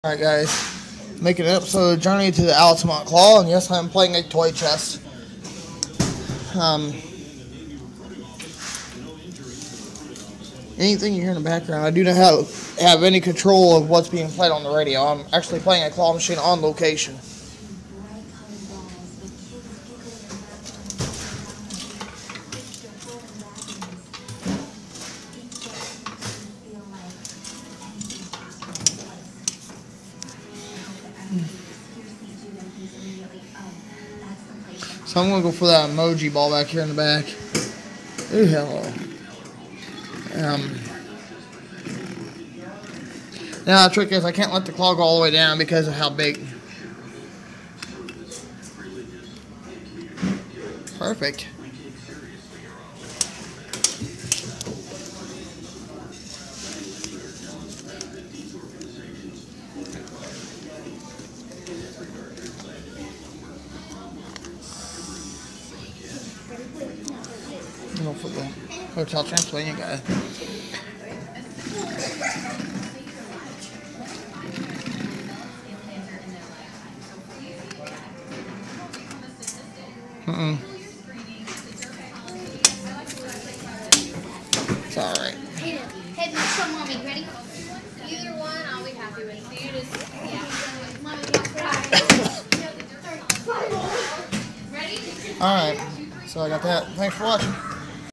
Alright guys, making an episode of Journey to the Altamonts Claw, and yes, I'm playing a toy chest. Anything you hear in the background, I do not have any control of what's being played on the radio. I'm actually playing a claw machine on location. So I'm going to go for that emoji ball back here in the back. Ooh, hello. Now the trick is I can't let the claw go all the way down because of how big. Perfect. Go for the hotel Transylvania guy. It's alright. Hey, show mommy. Ready? Either one, I'll be happy with. So you just, yeah. Ready? Alright. So I got that. Thanks for watching.